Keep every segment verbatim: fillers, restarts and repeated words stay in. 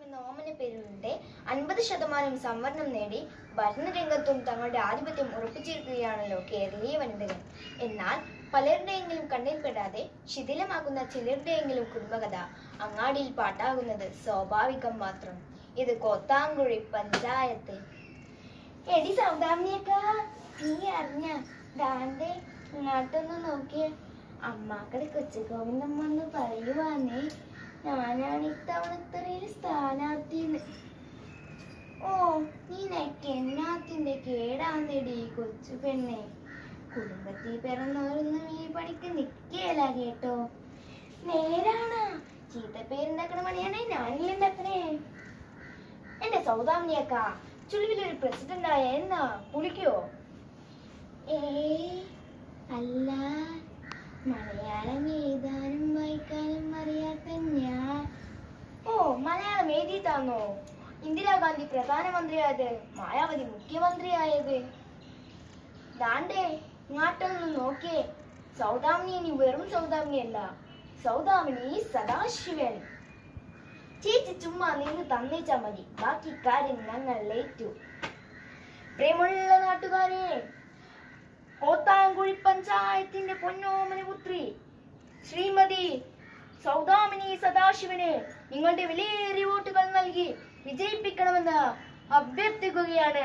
എന്ന ഓമന പേരിലൂടെ അൻപത് ശതമാനം സംവരണം നേടി ഭരണരംഗത്തും തങ്ങളുടെ ആധിപത്യം ഉറപ്പിച്ചിരിക്കുകയാണല്ലോ കേരളീയ വനിതകൾ. എന്നാൽ പലരുടെയെങ്കിലും കണ്ണിൽപ്പെടാതെ ശിഥിലമാകുന്ന ചിലരുടെയെങ്കിലും കുടുംബകഥ അങ്ങാടിയിൽ പാട്ടാകുന്നത് സ്വാഭാവികം മാത്രം. ഇത് കോത്താങ്കുഴി പഞ്ചായത്ത്. എടി സൗദാമിനിയക്ക, നീ അറിഞ്ഞ ദാണ്ടെ ഇങ്ങോട്ടൊന്ന് നോക്കിയേ, അമ്മാക്കടെ കൊച്ചു ഗോവിന്ദമ്മ എന്ന് പറയുവാന്നേ, ഞാനാണ് ഇത്തവണത്തറയിൽ സ്ഥാനാർത്ഥിന്ന്. ഓ, നീ നെക്ക് എന്നാത്തിന്റെ കേടാന്നെടി കൊച്ചു പെണ്ണെ. കുടുംബത്തിൽ പിറന്നവരൊന്നും ഈ പണിക്ക് നിക്കേല കേട്ടോ. നേരാണ്, ചീത്തപ്പേരുണ്ടാക്കണ പണിയാണേ ഞാനില്ല ഉണ്ടാക്കണേ. എന്റെ സൗദാമിനിയക്ക, ചുളിവിലൊരു പ്രസിഡന്റ് ആയ എന്നാ പുളിക്കോ? ഏ അല്ല, മലയാളം എഴുതാനും വായിക്കാനും അറിയാത്ത ഞാൻ. ഓ, മലയാളം എഴുതിയിട്ടാന്നോ ഇന്ദിരാഗാന്ധി പ്രധാനമന്ത്രിയായത്, മായാവതി മുഖ്യമന്ത്രിയായത്? ദാണ്ടേ ഇങ്ങാട്ടൊന്ന് നോക്കിയേ, സൗദാമിനി ഇനി വെറും സൗദാമിനിയല്ല, സൗദാമിനി സദാശിവൻ. ചേച്ചി ചുമ്മാ നിന്ന് തന്നേച്ചാ മതി, ബാക്കി കാര്യം ഞങ്ങൾ ഏറ്റു. പ്രേമുള്ള നാട്ടുകാരെ, കോത്താങ്കുഴി പഞ്ചായത്തിന്റെ പൊന്നോമന പുത്രി ശ്രീമതി സൗദാമിനി സദാശിവന് നിങ്ങളുടെ വിലയേറിയ വോട്ടുകൾ നൽകി വിജയിപ്പിക്കണമെന്ന് അഭ്യർത്ഥിക്കുകയാണ്.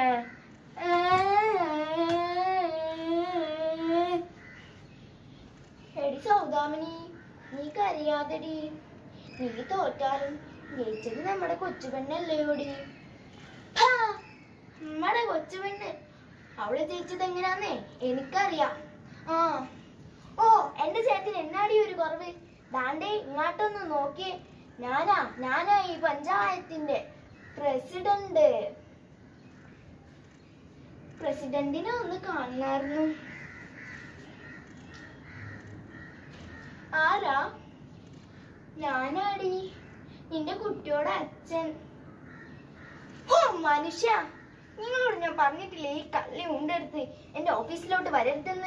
എടി സൗദാമിനി, നീ കരയാതെടി. നീ തോറ്റാലും ജയിച്ചത് നമ്മുടെ കൊച്ചുപെണ്ണല്ലേയോടി. നമ്മുടെ കൊച്ചുപെണ്ണ്, അവള് ജയിച്ചത് എങ്ങനെയാന്നേ എനിക്കറിയാം. ആ ഓ, എന്റെ ചേട്ടന് എന്നാടി ഒരു കുറവ്? ദാണ്ടേ ഇങ്ങോട്ടൊന്ന് നോക്കിയേ, ഞാനാ ഞാനാ ഈ പഞ്ചായത്തിന്റെ പ്രസിഡന്റ്. പ്രസിഡന്റിനെ ഒന്ന് കാണായിരുന്നു. ആരാ? ഞാനാടി, നിന്റെ കുട്ടിയോടെ അച്ഛൻ. ഓ മനുഷ്യ, നിങ്ങളോട് ഞാൻ പറഞ്ഞിട്ടില്ലേ ഈ കള്ളി ഉണ്ടെടുത്ത് എന്റെ ഓഫീസിലോട്ട് വരരുതെന്ന്?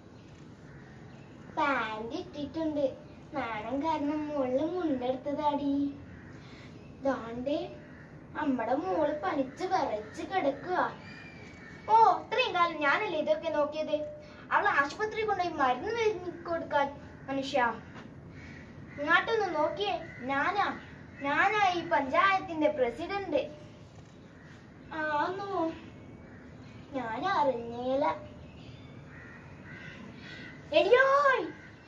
പാന്റ് ഇട്ടിട്ടുണ്ട്, നാണം കാരണം മോളില് മുണ്ടെടുത്തതാടി. ദാണ്ടേ നമ്മടെ മോള് പനിച്ച് വിറച്ച് കിടക്കുക. ഓ, ഇത്രയും കാലം ഞാനല്ലേ ഇതൊക്കെ നോക്കിയത്. അവളെ ആശുപത്രി കൊണ്ടുപോയി മരുന്ന് മരുന്ന് കൊടുക്കാൻ. മനുഷ്യ ഇങ്ങോട്ടൊന്ന് നോക്കിയേ, ഞാനാ ഞാനാ ഈ പഞ്ചായത്തിന്റെ പ്രസിഡന്റ്. ആന്നോ? ഞാൻ അറിഞ്ഞേല. എടിയോയ്,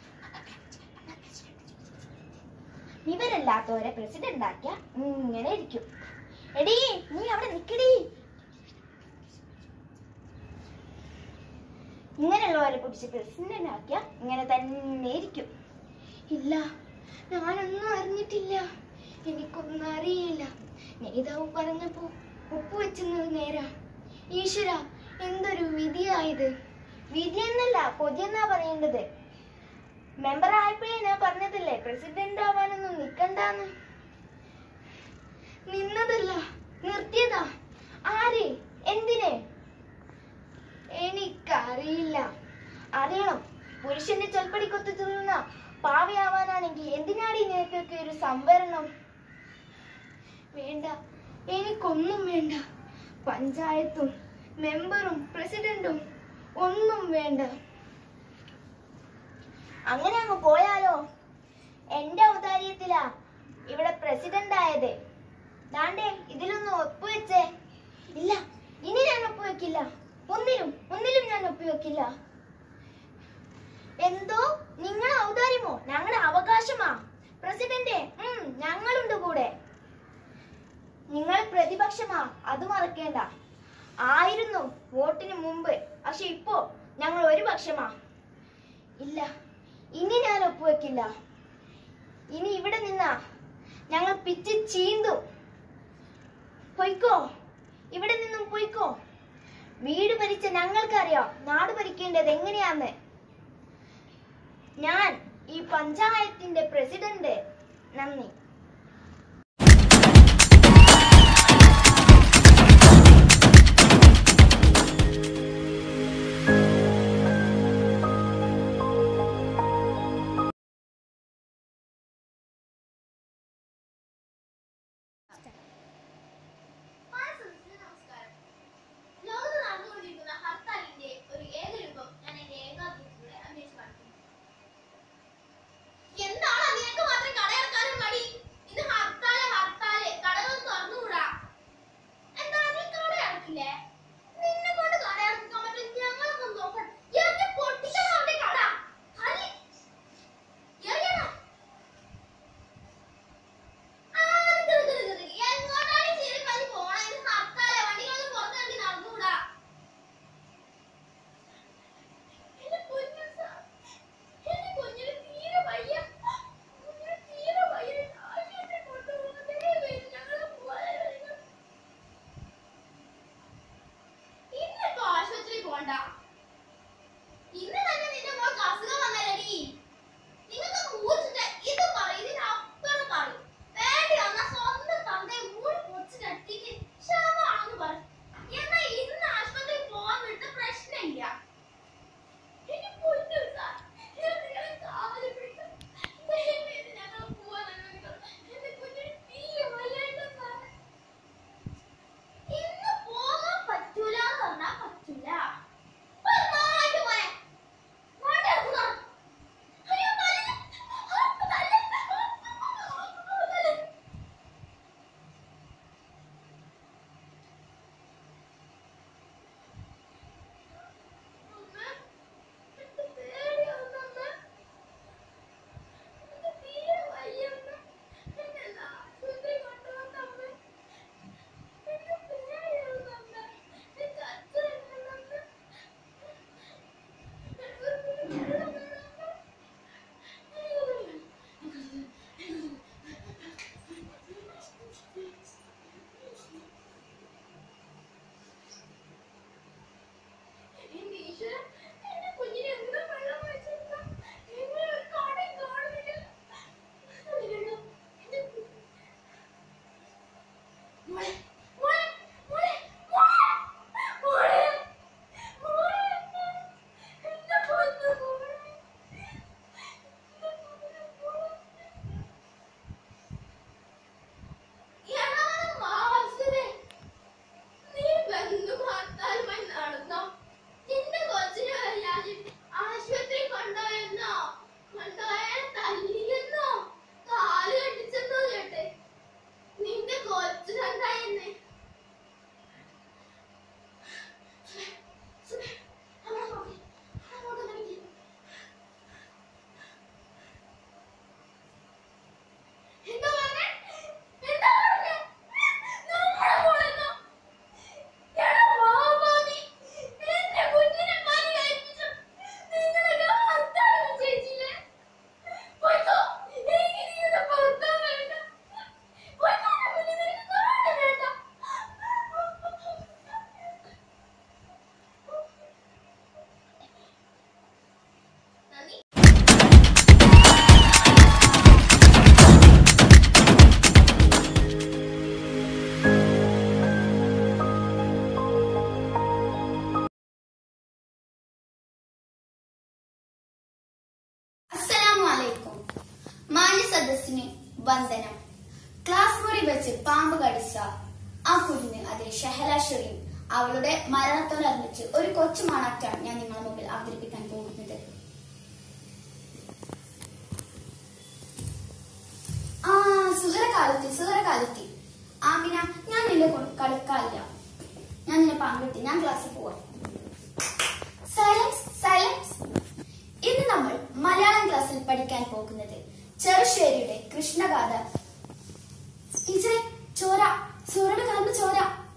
ഇവരല്ലാത്തവരെ പ്രസിഡന്റ് ആക്കിയ ഇങ്ങനെ ഇരിക്കും. എടി നീ അവിടെ നിക്കടി. ഇങ്ങനെയുള്ളവരെ പിടിച്ച് പ്രസിഡന്റ് ആക്കിയ ഇങ്ങനെ തന്നെ ഇരിക്കും. ഇല്ല, ഞാനൊന്നും അറിഞ്ഞിട്ടില്ല, എനിക്കൊന്നും അറിയില്ല. നേതാവ് പറഞ്ഞപ്പോ ഉപ്പ് വെച്ചത് നേരാ. ഈശ്വര, എന്തൊരു വിധിയായത്. വിധി എന്നല്ല, കൊതിയെന്നാ പറയേണ്ടത്. മെമ്പർ ആയപ്പോഴേ ഞാൻ പറഞ്ഞതല്ലേ പ്രസിഡന്റ് ആവാനൊന്നും നിക്കണ്ടാന്ന്. നിന്നതല്ല, നിർത്തിയതാ. ആര്? എന്തിന്? എനിക്കറിയില്ല. അറിയണം. പുരുഷന്റെ ചൊൽപ്പടിക്കൊത്തു തിന്നുന്ന പാവയാവാനാണെങ്കിൽ എന്തിനാടി നിനക്കൊക്കെ ഒരു സംവരണം? വേണ്ട, എനിക്കൊന്നും വേണ്ട. പഞ്ചായത്തും മെമ്പറും പ്രസിഡന്റും ഒന്നും വേണ്ട. അങ്ങനെ അങ്ങ് പോയാലോ? എന്റെ ഔദാര്യത്തിലാ ഇവിടെ പ്രസിഡന്റ് ആയത്. ദാണ്ടേ ഇതിലൊന്നും ഒപ്പുവെച്ചേ. ഇല്ല, ഇനി ഞാൻ ഒപ്പുവെക്കില്ല. ഒന്നിലും ഒന്നിലും ഞാൻ ഒപ്പുവെക്കില്ല. എന്തോ നിങ്ങളെ ഔദാര്യമോ? ഞങ്ങളുടെ അവകാശമാ പ്രസിഡന്റ്. ഉം ഞങ്ങളുണ്ട് കൂടെ. നിങ്ങൾ പ്രതിപക്ഷമാ, അത് മറക്കേണ്ട. ആയിരുന്നു വോട്ടിന് മുമ്പ്, പക്ഷെ ഇപ്പോ ഞങ്ങൾ ഒരു പക്ഷമാ. ഇല്ല, ഇനി ഞാൻ ഒപ്പുവെക്കില്ല. ഇനി ഇവിടെ നിന്നാ ഞങ്ങൾ പിച്ച് ചീന്തും. പൊയ്ക്കോ, ഇവിടെ നിന്നും പൊയ്ക്കോ. വീട് ഭരിച്ച ഞങ്ങൾക്കറിയാം നാട് ഭരിക്കേണ്ടത് എങ്ങനെയാന്ന്. ഞാൻ ഈ പഞ്ചായത്തിന്റെ പ്രസിഡന്റ്. നന്ദി. വന്ദനം. ക്ലാസ് മുറി വെച്ച് പാമ്പ് കടിച്ച ആ കുഞ്ഞ്, അതെ ഷഹല ഷെറീൻ, അവളുടെ മരണത്തോടനുബന്ധിച്ച് ഒരു കൊച്ചു മാണാക്റ്റാണ് ഞാൻ നിങ്ങളുടെ മുമ്പിൽ അവതരിപ്പിക്കാൻ പോകുന്നത്. ആ സുഹറ കാലത്തി സുഹറ കാലത്തി ആമിന, ഞാൻ നിന്നെ കളിക്കാറില്ല, ഞാൻ നിന്നെ പാങ്കെട്ടി, ഞാൻ ക്ലാസ്സിൽ പോവാം. Silence silence. ഇന്ന് നമ്മൾ മലയാളം ക്ലാസ്സിൽ പഠിക്കാൻ പോകുന്നത് ചെറുശ്ശേരിയുടെ കൃഷ്ണഗാഥ. ടീച്ചറെ, ചോര, സൂര്യയുടെ കാലിന് ചോര.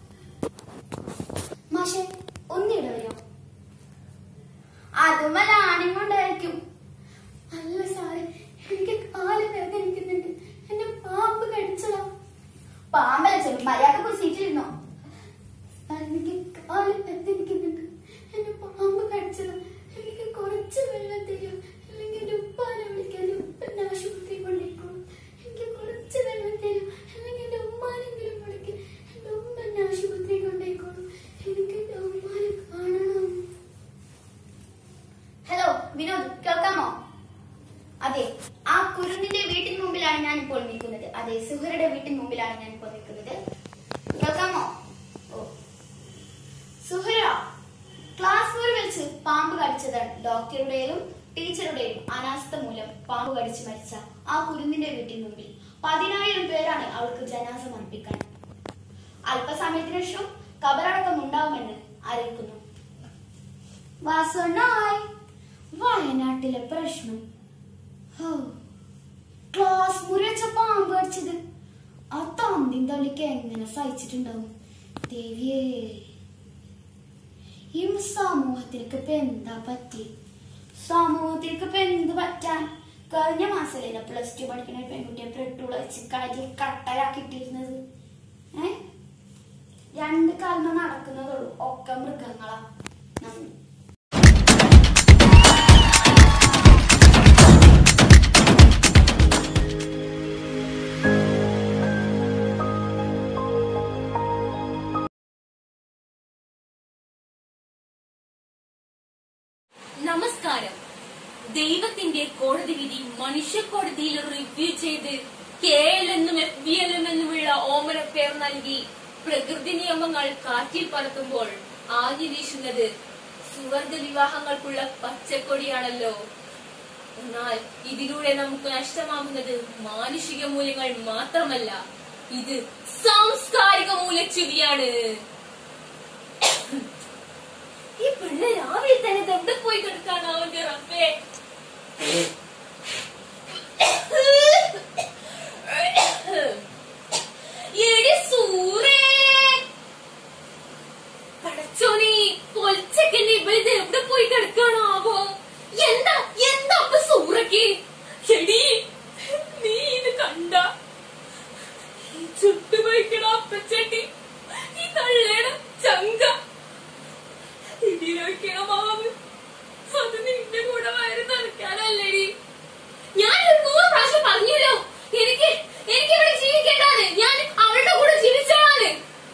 മാഷെ, ഒന്നിടവയോ? അതുമല്ല, ആണിങ്ങോണ്ടായിരിക്കും. അല്ല സാറേ, എനിക്ക് കാല് വേദനിക്കുന്നുണ്ട്, എന്നെ പാമ്പ് കടിച്ചതാ. പാമ്പല്ല ചെറു, മര്യാദക്ക് പോയി സീറ്റിലിരുന്നോ. എനിക്ക് കാല് വേദനിക്കുന്നുണ്ട്, എന്നെ പാമ്പ് കടിച്ചതാ. എനിക്ക് കുറച്ച് വെള്ളം തരും, അല്ലെങ്കിൽ എന്റെ ഉപ്പാനെ വിളിക്കാൻ, ഉപ്പന്റെ ആശുപത്രി കൊണ്ടേക്കോളും. എനിക്ക് കുറച്ച് വെള്ളം തരും, അല്ലെങ്കിൽ എന്റെ ഉമ്മാനെങ്കിലും വിളിക്കും, എന്റെ ഉമ്മന്റെ ആശുപത്രി കൊണ്ടേക്കോളും. എനിക്ക് എന്റെ ഉമ്മാനെ കാണണം. ഹലോ വിനോദ്, കേൾക്കാമോ? അതെ, ആ കുരുന്നിന്റെ വീട്ടിന് മുമ്പിലാണ് ഞാൻ ഇപ്പോൾ നിൽക്കുന്നത്. അതെ, സുഹറയുടെ വീട്ടിന് മുമ്പിലാണ് ഞാൻ ഇപ്പോൾ നിൽക്കുന്നത്. കേൾക്കാമോ? ഓ സുഹറ, ക്ലാസ് മുറി വെച്ച് പാമ്പ് കടിച്ചതാണ്. ഡോക്ടറുടെയും ടീച്ചറുടെയും അനാസ്ഥ മൂലം പാമ്പ് കടിച്ചു മരിച്ച ആ കുരുന്നിന്റെ വീട്ടിന് മുമ്പിൽ പതിനായിരം പേരാണ് അവൾക്ക് ജനാസ സമർപ്പിക്കാൻ. അല്പസമയത്തിനു ശേഷം കബറടക്കം ഉണ്ടാവുമെന്ന് അറിയിക്കുന്നു. വാസനായി വയനാട്ടിലെ പ്രശ്നം. ക്ലാസ് മുറി വെച്ച പാമ്പ് കടിച്ചത് ആ തന്തിൻ തള്ളിക്ക് എങ്ങനെ സഹിച്ചിട്ടുണ്ടാവും ദേവിയേ. ഈ സമൂഹത്തിലേക്ക് ഇപ്പൊ എന്താ പറ്റി? സമൂഹത്തിലേക്ക് ഇപ്പൊ എന്ത് പറ്റാൻ? കഴിഞ്ഞ മാസമല്ല പ്ലസ് ടു പഠിക്കുന്ന പെൺകുട്ടിയെ പെട്രോൾ വെച്ച് കരി കട്ടലാക്കിട്ടിരുന്നത്. ഏ രണ്ട് കാലം നടക്കുന്നതുള്ളൂ, ഒക്കെ മൃഗങ്ങളാ. നന്ദി. നമസ്കാരം. ദൈവത്തിന്റെ കോടതി വിധി മനുഷ്യ കോടതിയിൽ റിവ്യൂ ചെയ്ത് കെ എൽ എന്നും എഫ് ബി എൽ എം എന്നുമുള്ള ഓമന പേർ നൽകി പ്രകൃതി നിയമങ്ങൾ കാറ്റിൽ പറത്തുമ്പോൾ ആഞ്ഞു വീശുന്നത് സുവർഗ വിവാഹങ്ങൾക്കുള്ള പച്ചക്കൊടിയാണല്ലോ. എന്നാൽ ഇതിലൂടെ നമുക്ക് നഷ്ടമാകുന്നത് മാനുഷിക മൂല്യങ്ങൾ മാത്രമല്ല, ഇത് സാംസ്കാരിക മൂല്യച്യുതിയാണ്. ഈ പെണ്ണ് രാവിലെ തന്നെ എവിടെ പോയി കിടക്കാണ് അവന്റെ റബ്ബേ. എടി സൂറേ, പടച്ചോനെ, പൊലിച്ചക്കന്നെ ഇവളിത് എവിടെ പോയി കിടക്കാണാവോ? എന്താ എന്താ അപ്പൊ സൂറക്ക്? എടി നീ ഇത് കണ്ട? ഈ ചുട്ടുപോയിക്കണ അപ്പച്ചട്ടി, ഈ തള്ളയുടെ ചങ്ക ഇതിലൊക്കെയാമാവ്. അത് നിന്റെ കൂടെ വയറ് നിറയ്ക്കാനല്ലേടി. ഞാൻ നൂറ് പ്രാവശ്യം പറഞ്ഞല്ലോ, എനിക്ക് എനിക്ക് ഇവിടെ ജീവിക്കേണ്ടാണ്, ഞാൻ അവളുടെ കൂടെ ജീവിച്ചാണ്.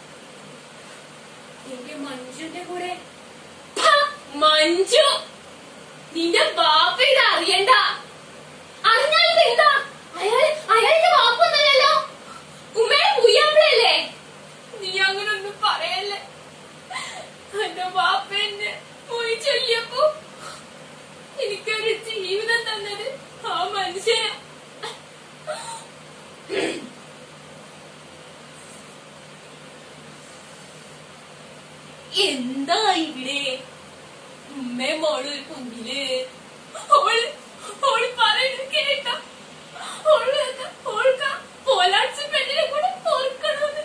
എന്റെ മഞ്ജുന്റെ കൂടെ. മഞ്ജു, നിന്റെ ബാപ്പ ഇത് അറിയണ്ട. അറിഞ്ഞാൽ എന്താ? അയാൾ അയാളുടെ ബാപ്പൊന്നല്ലോ, ഉമ്മയുടെ പുയ്യാപ്പിളല്ലേ. നീ അങ്ങനെ ഒന്നും പറയല്ലേ. എന്റെ ബാപ്പ എന്നെ പോയി ചൊല്ലിയപ്പോ എനിക്കൊരു ജീവിതം തന്നത് ആ മനുഷ്യന. എന്താ ഇവിടെ ഉമ്മേ മോള് ഒരു കുഞ്ഞില്? ഓള് ഓള് പറയുന്നത് കേട്ട? ഓള് ഓൾക്ക പോലാഴ്ച പെണ്ണിനെ കൂടെ ഓർക്കണമെന്ന്.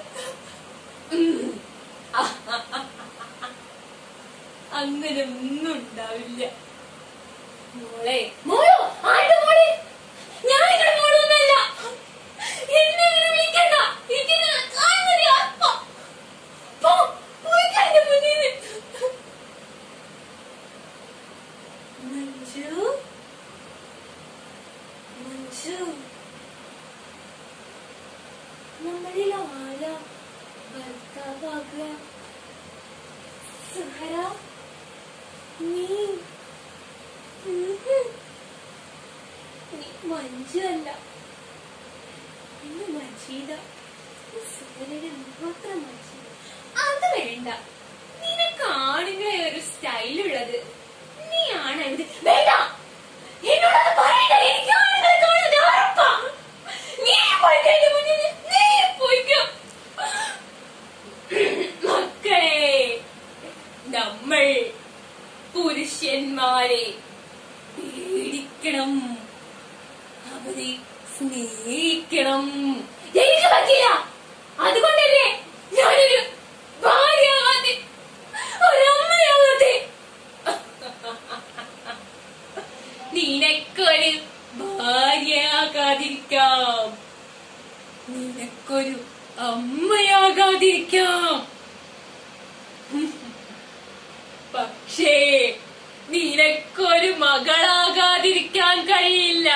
അങ്ങനെ ഒന്നും ഉണ്ടാവില്ല മോളെ. മോളോ? ആരുടെ മോളെ? ഞാൻ നിങ്ങളുടെ മോളൊന്നല്ല, എന്നെ ഇങ്ങനെ വിളിക്കണ്ട. മഞ്ജു മഞ്ജു, നമ്മളിൽ ആരാ ഭർത്താവാകുക? സുഹറ, നീ നീ മഞ്ജു അല്ല, ചെയ്ത സൂര്യനെ മാത്രം മനസ്സിൽ അത് വേണ്ട. നിനക്കാണുങ്ങളെ ഒരു സ്റ്റൈലുള്ളത്. നീ ആണ് എന്ത് വേണ്ട എന്നോടത് പറയണ്ട. എനിക്ക് ആണുങ്ങളെ കാണുന്നത് ഉറപ്പാ. നീ പോയിക്കോ മുന്നിൽ, നീ പോയിക്കോ. മക്കളെ, നമ്മൾ പുരുഷന്മാരെ പേടിക്കണം, അവരെ സ്നേഹിക്കണം. എനിക്ക് പറ്റില്ല. അതുകൊണ്ടല്ലേ ഞാനൊരു ഭാര്യയാവാതെ ഒരമ്മയാവാതെ. നിനക്കൊരു ഭാര്യയാകാതിരിക്കാം, നിനക്കൊരു അമ്മയാകാതിരിക്കാം. പക്ഷേ നിനക്കൊരു മകളാകാതിരിക്കാൻ കഴിയില്ല.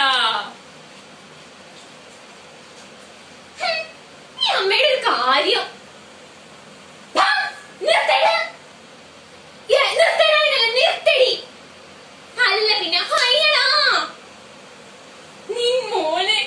ഈ അമ്മയുടെ ഒരു കാര്യം നിർത്തടി. അല്ല പിന്നെ ഹയ്യടാ, നീ മോനെ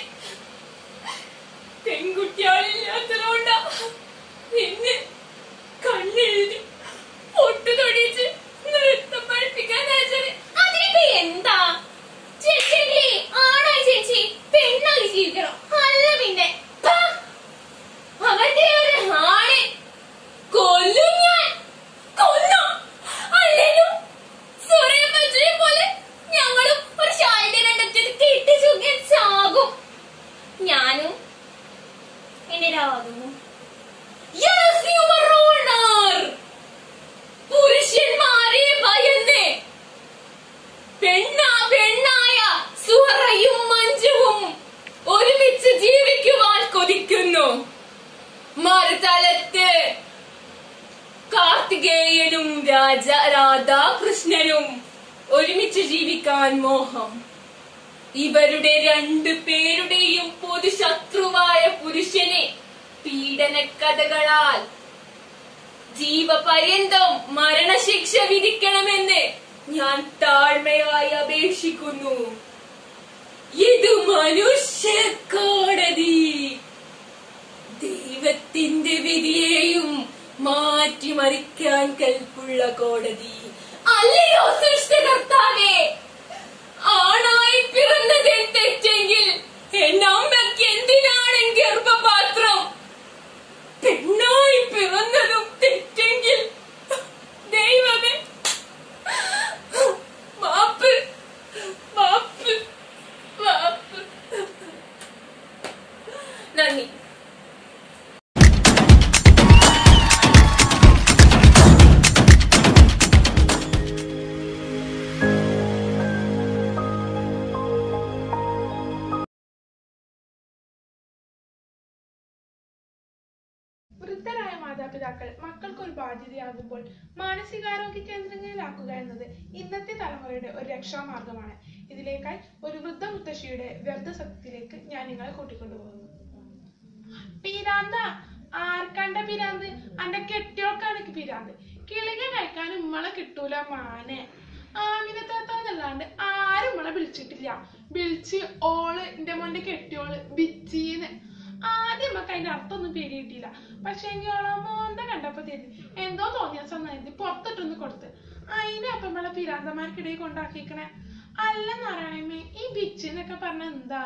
പെൺകുട്ടികളില്ലാത്തതുകൊണ്ടാ നിന്നെ കണ്ണെഴുതി പൊട്ടു തൊടിച്ച് നൃത്തം പഠിപ്പിക്കാൻ അയച്ചത്. അതിനിപ്പോ എന്താ ചേച്ചി? ആണോ ചേച്ചി? പെണ്ണായി ജീവിക്കണം. അല്ല പിന്നെ അവന്റെ ഒരു ആണ് കൊല്ലും ഞാൻ. കൊല്ലോ അല്ലേലും സുരയും മജുരെ പോലെ ഞങ്ങളും ഒരു ശാലിന്റെ രണ്ടത്തിൽ കെട്ടി ചുങ്ങി ചാകും. ഞാനും എന്റെ രാഗവും. പുരുഷന്മാരെ ഭയന്ന് പെണ്ണാ പെണ്ണായ സുഹറയും മഞ്ജുവും ഒരുമിച്ച് ജീവിക്കുവാൻ കൊതിക്കുന്നു. മറുതലത്ത് കാർത്തികേയനും രാജ രാധാകൃഷ്ണനും ഒരുമിച്ച് ജീവിക്കാൻ മോഹം. ഇവരുടെ രണ്ടു പേരുടെയും പൊതുശത്രുവായ പുരുഷനെ പീഡന കഥകളാൽ ജീവപര്യന്തം മരണശിക്ഷ വിധിക്കണമെന്ന് ഞാൻ താഴ്മയായി അപേക്ഷിക്കുന്നു. ഇത് മനുഷ്യ കോടതി. ദൈവത്തിന്റെ വിധിയെയും മാറ്റിമറിക്കാൻ കൽപ്പുള്ള കോടതി. അല്ലയോ സൃഷ്ടികർത്താവേ, ആണായി പിറന്നതിൽ തെറ്റെങ്കിൽ എന്നമ്മയ്ക്ക് എന്തിനാണ് ഗർഭപാത്രം? പെണ്ണായി പിറന്നതും തെറ്റെങ്കിൽ ദൈവമേ മാപ്പ് മാപ്പ് മാപ്പ്. നന്ദി. വൃദ്ധരായ മാതാപിതാക്കൾ മക്കൾക്കൊരു ബാധ്യതയാകുമ്പോൾ മാനസികാരോഗ്യ കേന്ദ്രങ്ങളിലാക്കുക എന്നത് ഇന്നത്തെ തലമുറയുടെ ഒരു രക്ഷാമാർഗമാണ്. ഇതിലേക്കായി ഒരു വൃദ്ധ മുത്തശ്ശിയുടെ വ്യർത്ഥ സത്യത്തിലേക്ക് ഞാൻ നിങ്ങളെ കൂട്ടിക്കൊണ്ടുപോകുന്നു. പിരാന്ത ആർക്കണ്ട പിരാന്ത്? അന്റെ കെട്ടിയോക്കാണ് പിരാന്ത്. കിളിക കഴിക്കാൻ ഉമ്മളെ കിട്ടൂല മാനെ. ആമിനത്താത്തല്ലാണ്ട് ആരും നമ്മളെ വിളിച്ചിട്ടില്ല. വിളിച്ച് ഓള് എന്റെ മോന്റെ കെട്ടിയോള് ബിച്ചീന്ന്. ആദ്യം നമുക്ക് അതിന്റെ അർത്ഥം ഒന്നും പേര് കിട്ടിയില്ല. പക്ഷെ എങ്കിൽ ഓളോ മോന്ത കണ്ടപ്പോ തരും എന്തോ തോന്നിയ സമയത്ത് പുറത്തിട്ടൊന്ന് കൊടുത്ത് അതിനെ അപ്പം നമ്മളെ പിരാന്തമാർക്കിടയിൽ കൊണ്ടാക്കിക്കണേ. അല്ലെന്നറിയണമേ ഈ ബിച്ചെന്നൊക്കെ പറഞ്ഞ എന്താ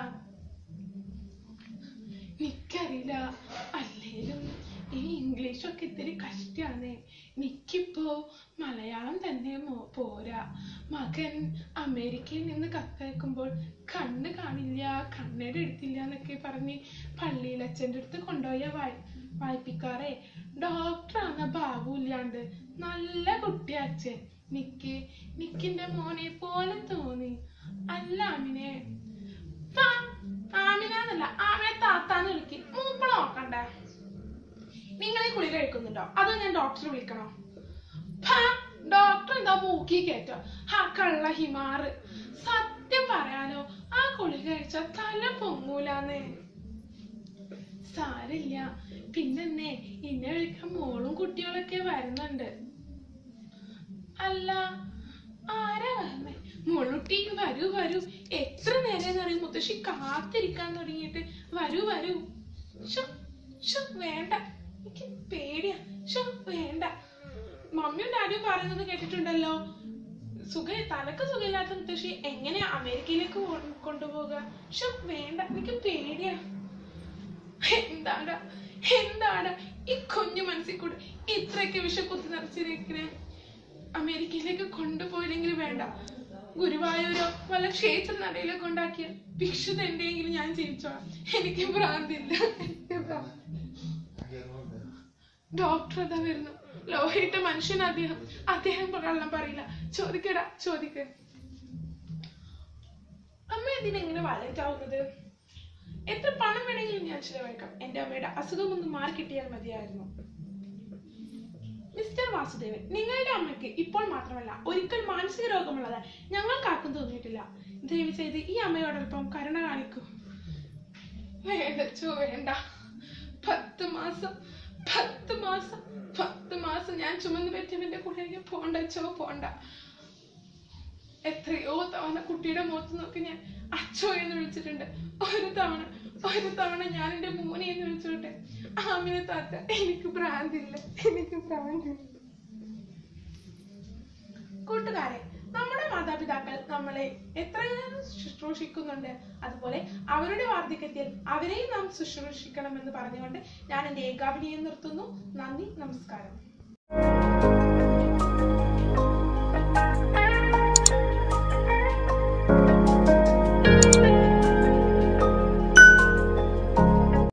നിക്കറിയില്ല. അല്ലേലും ഈ ഇംഗ്ലീഷൊക്കെ ഇത്തിരി കഷ്ടാണ്. നിക്കിപ്പോ മലയാളം തന്നെ പോരാ. മകൻ അമേരിക്കയിൽ നിന്ന് കത്തയക്കുമ്പോൾ കണ്ണ് കാണില്ല, കണ്ണട എടുത്തില്ല എന്നൊക്കെ പറഞ്ഞ് പള്ളിയിലച്ഛൻ്റെ അടുത്ത് കൊണ്ടുപോയ വായി വായിപ്പിക്കാറേ. ഡോക്ടറാണ് ഭാവമില്ലാണ്ട്. നല്ല കുട്ടി അച്ഛൻ. നിക്ക് നിക്കിന്റെ മോനെ പോലെ തോന്നി. അല്ല ആമിനെ ആമിനല്ല ആമിനെ താത്താന്ന് വിളിക്ക്. മൂപ്പള നോക്കണ്ടേ? നിങ്ങളെ കുളി കഴിക്കുന്നുണ്ടോ അതോ ഞാൻ ഡോക്ടറെ വിളിക്കണോ? ഡോക്ടർ എന്താ മൂക്കി കേറ്റോ? ആ കള്ള ഹിമാറ്. സത്യം പറയാനോ ആ കുളി കഴിച്ച തല പൊങ്ങൂലാന്ന്. സാരില്ല. പിന്നെന്നേ ഇന്നെ വിളിക്കാൻ മോളും കുട്ടികളൊക്കെ വരുന്നുണ്ട്. അല്ല ആരാ വരണേ? മുളുട്ടി വരൂ വരൂ. എത്ര നേരം അറിയും മുത്തശ്ശി കാത്തിരിക്കാൻ തുടങ്ങിയിട്ട്. വരൂ വരൂ. ഷോ ഷോ വേണ്ട, എനിക്ക് പേടിയാ. ഷോ വേണ്ട. മമ്മിയും ഡാഡിയും പറയുന്നത് കേട്ടിട്ടുണ്ടല്ലോ, സുഖ തലക്ക് സുഖമില്ലാത്ത മുത്തശ്ശി എങ്ങനെയാ അമേരിക്കയിലേക്ക് കൊണ്ടുപോകുക. ഷോ വേണ്ട, എനിക്ക് പേടിയാ. എന്താടാ എന്താണ് ഈ കുഞ്ഞു മനസ്സിൽ കൂടെ ഇത്രയൊക്കെ വിഷക്കുത്തി നിറച്ചിരിക്കണേ? അമേരിക്കയിലേക്ക് കൊണ്ടുപോയില്ലെങ്കിൽ വേണ്ട, ഗുരുവായൂരോ വല്ല ക്ഷേത്ര നടയിലോ കൊണ്ടാക്കിയ ഭിക്ഷുത എന്തെങ്കിലും ഞാൻ ജീവിച്ചോളാം. എനിക്ക് ഭ്രാന്തില്ല. ഡോക്ടർ അതാ വരുന്നു. ലോഹയിട്ട മനുഷ്യൻ അദ്ദേഹം. അദ്ദേഹം കള്ളം പറയില്ല. ചോദിക്കടാ ചോദിക്ക. അമ്മ ഇതിനെങ്ങനെ വലറ്റാവുന്നത്? എത്ര പണം വേണമെങ്കിലും ഞാൻ ചിലവഴിക്കാം. എന്റെ അമ്മയുടെ അസുഖം ഒന്ന് മാറി കിട്ടിയാൽ മതിയായിരുന്നു. മിസ്റ്റർ വാസുദേവൻ, നിങ്ങളുടെ അമ്മയ്ക്ക് ഇപ്പോൾ മാത്രമല്ല ഒരിക്കൽ മാനസിക രോഗമുള്ളത് ഞങ്ങൾക്കാർക്കും തോന്നിയിട്ടില്ല. ദയവ് ചെയ്ത് ഈ അമ്മയോടൊപ്പം കരുണ കാണിക്കൂ. വേണ്ടച്ചോ വേണ്ട. പത്ത് മാസം പത്ത് മാസം പത്ത് മാസം ഞാൻ ചുമന്ന് പറ്റിയവന്റെ കൂടെ പോണ്ടച്ചോ പോണ്ട. എത്രയോ തവണ കുട്ടിയുടെ മുഖത്ത് നോക്കി ഞാൻ അച്ചോ എന്ന് വിളിച്ചിട്ടുണ്ട്. ഒരു തവണ ഒരു തവണ ഞാൻ എന്റെ മോനെ എന്ന് വിളിച്ചോട്ടെ. ആമിനെ താത്ത, എനിക്ക് ഭ്രാന്തില്ല, എനിക്ക് ഭ്രാന്തില്ല. കൂട്ടുകാരെ, നമ്മുടെ മാതാപിതാക്കൾ നമ്മളെ എത്രയും ശുശ്രൂഷിക്കുന്നുണ്ട്, അതുപോലെ അവരുടെ വാർദ്ധക്യത്തിൽ അവരെയും നാം ശുശ്രൂഷിക്കണമെന്ന് പറഞ്ഞുകൊണ്ട് ഞാൻ എന്റെ ഏകാഭിനയം നിർത്തുന്നു. നന്ദി, നമസ്കാരം.